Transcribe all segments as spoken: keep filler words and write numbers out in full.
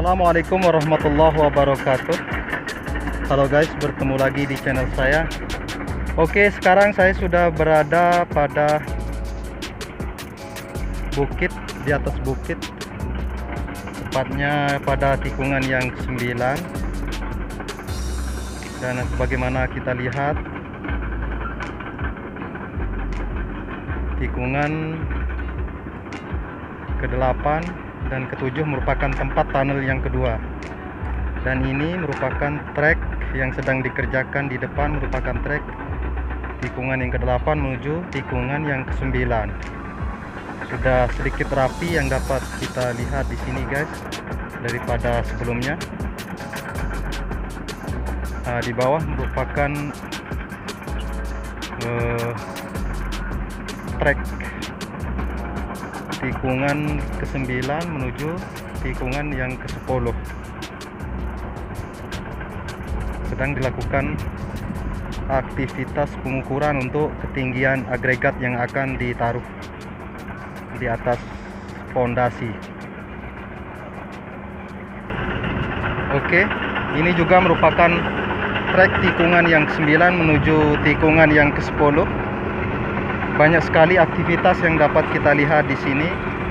Assalamualaikum warahmatullahi wabarakatuh. Halo guys, bertemu lagi di channel saya. Oke, sekarang saya sudah berada pada bukit, di atas bukit, tepatnya pada tikungan yang kesembilan. Dan sebagaimana kita lihat, tikungan kedelapan dan ketujuh merupakan tempat tunnel yang kedua, dan ini merupakan trek yang sedang dikerjakan. Di depan merupakan trek tikungan yang kedelapan menuju tikungan yang kesembilan. Sudah sedikit rapi yang dapat kita lihat di sini guys, daripada sebelumnya. Nah, di bawah merupakan uh, trek tikungan kesembilan menuju tikungan yang kesepuluh. Sedang dilakukan aktivitas pengukuran untuk ketinggian agregat yang akan ditaruh di atas fondasi. Oke, ini juga merupakan trek tikungan yang kesembilan menuju tikungan yang kesepuluh. Banyak sekali aktivitas yang dapat kita lihat di sini,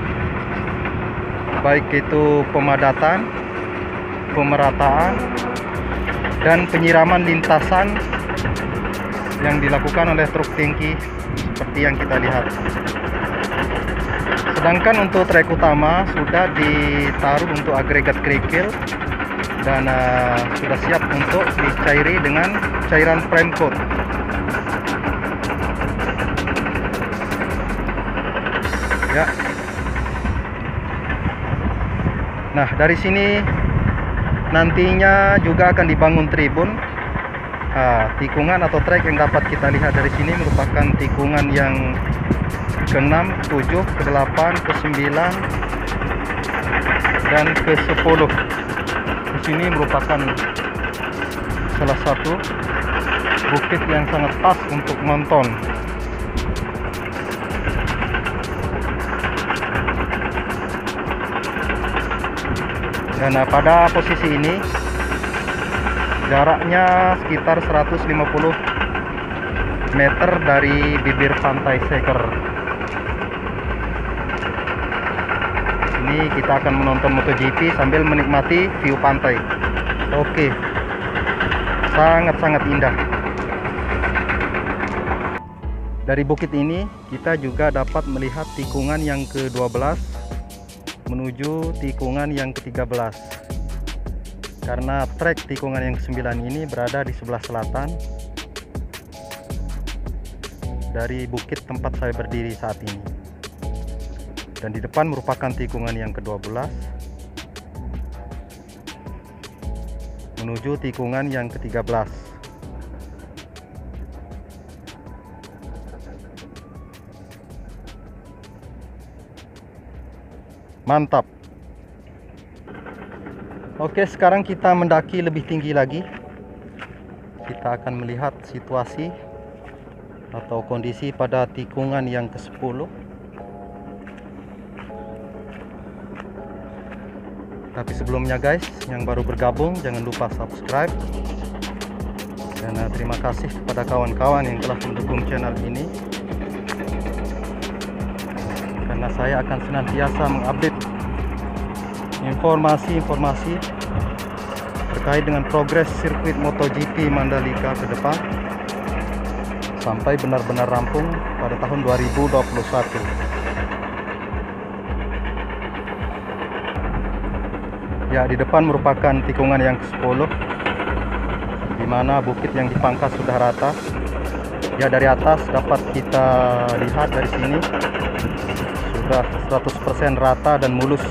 baik itu pemadatan, pemerataan, dan penyiraman lintasan yang dilakukan oleh truk tangki seperti yang kita lihat. Sedangkan untuk trek utama sudah ditaruh untuk agregat kerikil dan uh, sudah siap untuk dicairi dengan cairan prime coat. Ya. Nah, dari sini nantinya juga akan dibangun tribun. Nah, tikungan atau trek yang dapat kita lihat dari sini merupakan tikungan yang keenam, ketujuh, kedelapan, kesembilan, dan kesepuluh. Di sini merupakan salah satu bukit yang sangat pas untuk nonton. Dan pada posisi ini jaraknya sekitar seratus lima puluh meter dari bibir pantai Seker. Ini kita akan menonton MotoGP sambil menikmati view pantai. Oke, sangat-sangat indah. Dari bukit ini kita juga dapat melihat tikungan yang ke dua belas menuju tikungan yang ke tiga belas, karena trek tikungan yang kesembilan ini berada di sebelah selatan dari bukit tempat saya berdiri saat ini, dan di depan merupakan tikungan yang ke dua belas menuju tikungan yang ke tiga belas. Mantap. Oke, sekarang kita mendaki lebih tinggi lagi. Kita akan melihat situasi atau kondisi pada tikungan yang ke sepuluh. Tapi sebelumnya guys, yang baru bergabung jangan lupa subscribe. Dan uh, terima kasih kepada kawan-kawan yang telah mendukung channel ini, karena saya akan senantiasa mengupdate informasi-informasi terkait dengan progres sirkuit MotoGP Mandalika ke depan sampai benar-benar rampung pada tahun dua ribu dua puluh satu. Ya, di depan merupakan tikungan yang ke sepuluh, di mana bukit yang dipangkas sudah rata. Ya, dari atas dapat kita lihat dari sini sudah seratus persen rata dan mulus.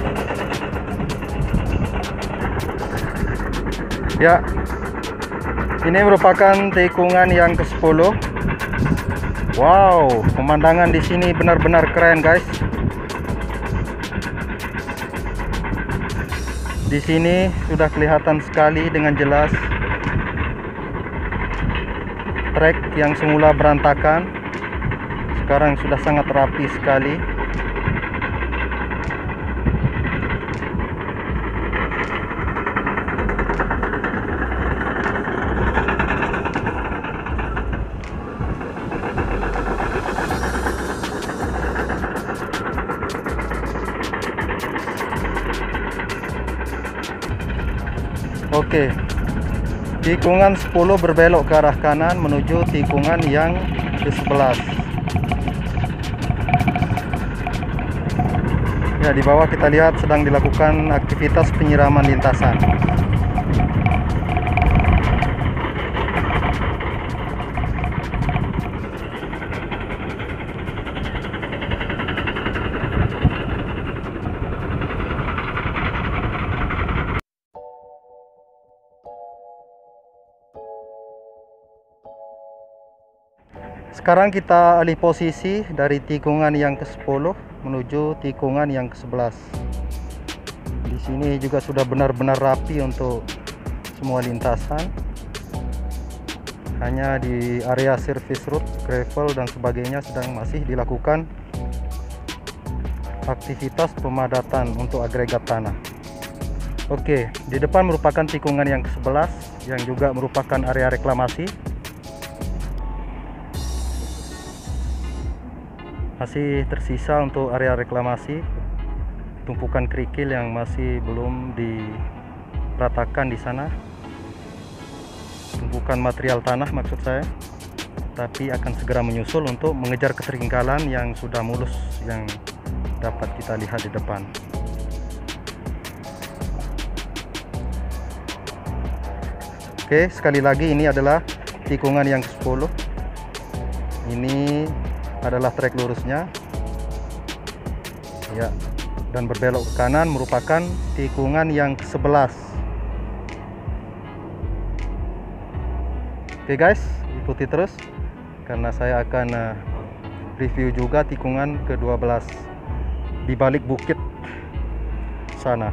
Ya, ini merupakan tikungan yang ke sepuluh. Wow, pemandangan di sini benar-benar keren guys. Di sini sudah kelihatan sekali dengan jelas trek yang semula berantakan sekarang sudah sangat rapi sekali. Oke, tikungan sepuluh berbelok ke arah kanan menuju tikungan yang ke sebelas. Ya, di bawah kita lihat sedang dilakukan aktivitas penyiraman lintasan. Sekarang kita alih posisi dari tikungan yang ke sepuluh menuju tikungan yang ke sebelas. Di sini juga sudah benar-benar rapi untuk semua lintasan. Hanya di area service road, gravel dan sebagainya sedang masih dilakukan aktivitas pemadatan untuk agregat tanah. Oke, di depan merupakan tikungan yang ke sebelas yang juga merupakan area reklamasi. Masih tersisa untuk area reklamasi tumpukan kerikil yang masih belum diratakan di sana, tumpukan material tanah maksud saya, tapi akan segera menyusul untuk mengejar keteringkalan yang sudah mulus yang dapat kita lihat di depan. Oke, sekali lagi ini adalah tikungan yang ke sepuluh. Ini adalah trek lurusnya ya, dan berbelok ke kanan merupakan tikungan yang ke sebelas. Oke guys, ikuti terus karena saya akan uh, review juga tikungan ke dua belas di balik bukit sana.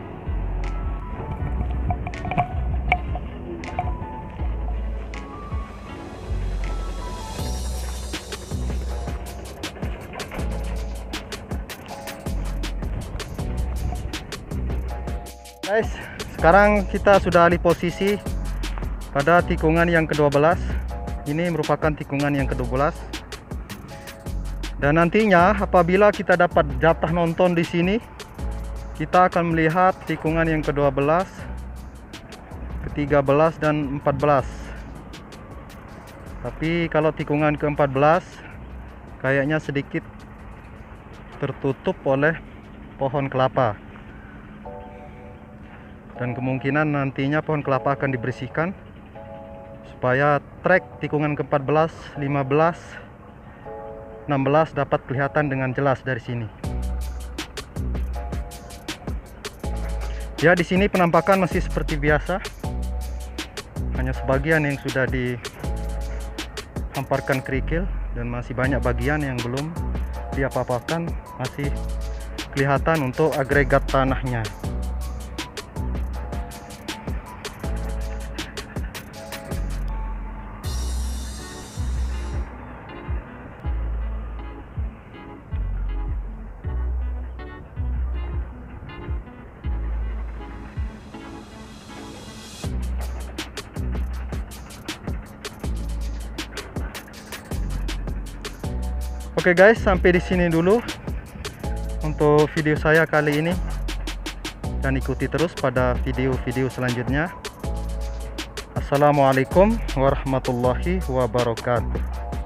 Guys, sekarang kita sudah alih posisi pada tikungan yang ke dua belas. Ini merupakan tikungan yang ke dua belas. Dan nantinya apabila kita dapat jatah nonton di sini, kita akan melihat tikungan yang ke dua belas, ke tiga belas dan empat belas. Tapi kalau tikungan ke empat belas kayaknya sedikit tertutup oleh pohon kelapa. Dan kemungkinan nantinya pohon kelapa akan dibersihkan supaya trek tikungan ke empat belas, lima belas, enam belas dapat kelihatan dengan jelas dari sini. Ya, di sini penampakan masih seperti biasa. Hanya sebagian yang sudah dihamparkan kerikil dan masih banyak bagian yang belum diapa-apakan, masih kelihatan untuk agregat tanahnya. Oke guys, sampai di sini dulu untuk video saya kali ini, dan ikuti terus pada video-video selanjutnya. Assalamualaikum warahmatullahi wabarakatuh.